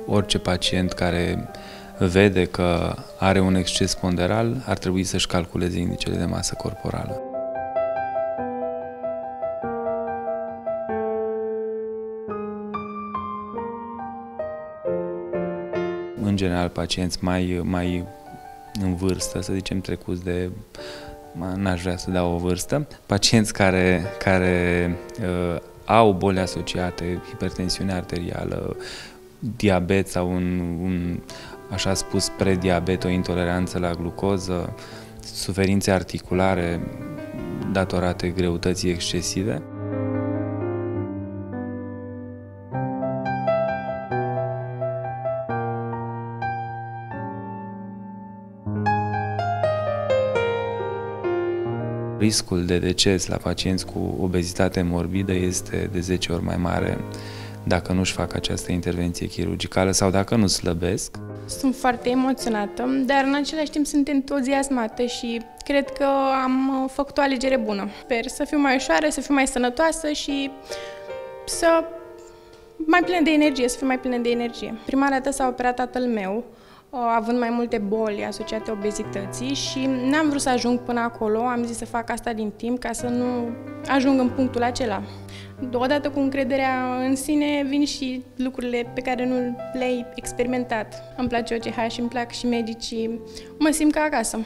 orice pacient care vede că are un exces ponderal ar trebui să-și calculeze indicele de masă corporală. În general, pacienți mai în vârstă, să zicem trecuți de, n-aș vrea să dau o vârstă, pacienți care au boli asociate, hipertensiune arterială, diabet sau un așa spus prediabet, o intoleranță la glucoză, suferințe articulare datorate greutății excesive. Riscul de deces la pacienți cu obezitate morbidă este de 10 ori mai mare dacă nu-și fac această intervenție chirurgicală sau dacă nu slăbesc. Sunt foarte emoționată, dar în același timp sunt entuziasmată și cred că am făcut o alegere bună. Sper să fiu mai ușoară, să fiu mai sănătoasă și să fiu mai plină de energie. Prima dată s-a operat tatăl meu, având mai multe boli asociate obezității și n-am vrut să ajung până acolo, am zis să fac asta din timp ca să nu ajung în punctul acela. Odată cu încrederea în sine vin și lucrurile pe care nu le-ai experimentat. Îmi place OCH și îmi plac și medicii, mă simt ca acasă.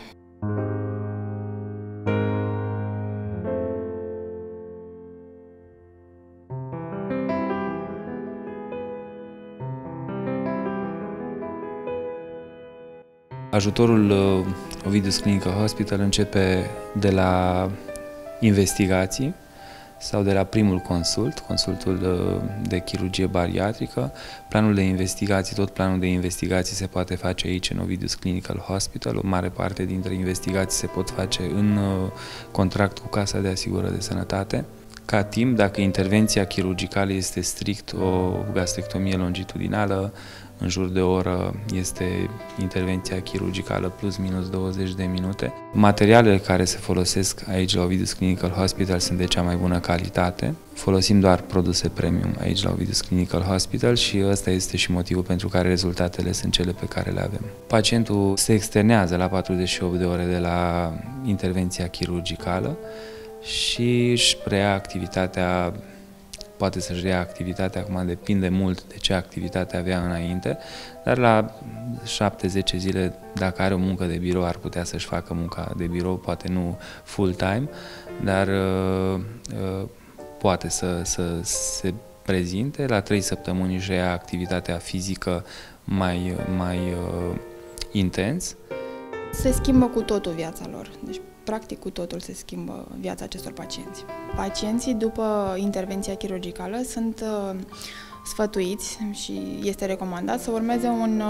Ajutorul Ovidius Clinical Hospital începe de la investigații sau de la primul consultul de chirurgie bariatrică. Tot planul de investigații se poate face aici în Ovidius Clinical Hospital. O mare parte dintre investigații se pot face în contract cu Casa de Asigurări de Sănătate. Ca timp, dacă intervenția chirurgicală este strict o gastrectomie longitudinală, în jur de o oră este intervenția chirurgicală plus minus 20 de minute. Materialele care se folosesc aici la Ovidius Clinical Hospital sunt de cea mai bună calitate. Folosim doar produse premium aici la Ovidius Clinical Hospital și ăsta este și motivul pentru care rezultatele sunt cele pe care le avem. Pacientul se externează la 48 de ore de la intervenția chirurgicală și își preia activitatea. Poate să-și reia activitatea, acum depinde mult de ce activitate avea înainte, dar la 7-10 zile, dacă are o muncă de birou, ar putea să-și facă munca de birou, poate nu full-time, dar poate să se prezinte. La 3 săptămâni își reia activitatea fizică mai intens. Se schimbă cu totul viața lor. Deci, practic, cu totul se schimbă viața acestor pacienți. Pacienții, după intervenția chirurgicală, sunt sfătuiți și este recomandat să urmeze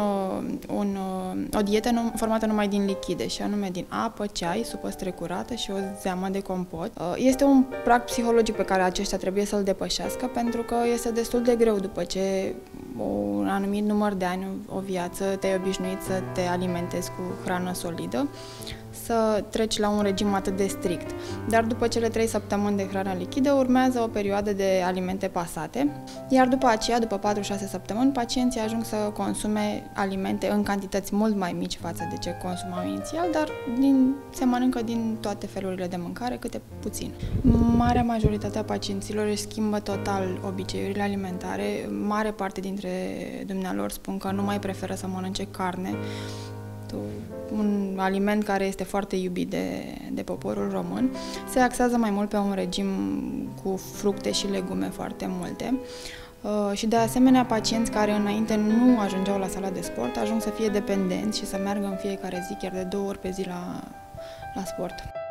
o dietă formată numai din lichide, și anume din apă, ceai, supă strecurată și o zeamă de compot. Este un prag psihologic pe care aceștia trebuie să-l depășească, pentru că este destul de greu după ce un anumit număr de ani, o viață, te-ai obișnuit să te alimentezi cu hrană solidă, să treci la un regim atât de strict. Dar după cele 3 săptămâni de hrană lichidă urmează o perioadă de alimente pasate, iar după aceea, după 4-6 săptămâni, pacienții ajung să consume alimente în cantități mult mai mici față de ce consumau inițial, dar se mănâncă din toate felurile de mâncare, câte puțin. Marea majoritate a pacienților își schimbă total obiceiurile alimentare. Mare parte dintre dumnealor spun că nu mai preferă să mănânce carne, un aliment care este foarte iubit de poporul român. Se axează mai mult pe un regim cu fructe și legume foarte multe. Și de asemenea, pacienți care înainte nu ajungeau la sala de sport ajung să fie dependenți și să meargă în fiecare zi, chiar de 2 ori pe zi la sport.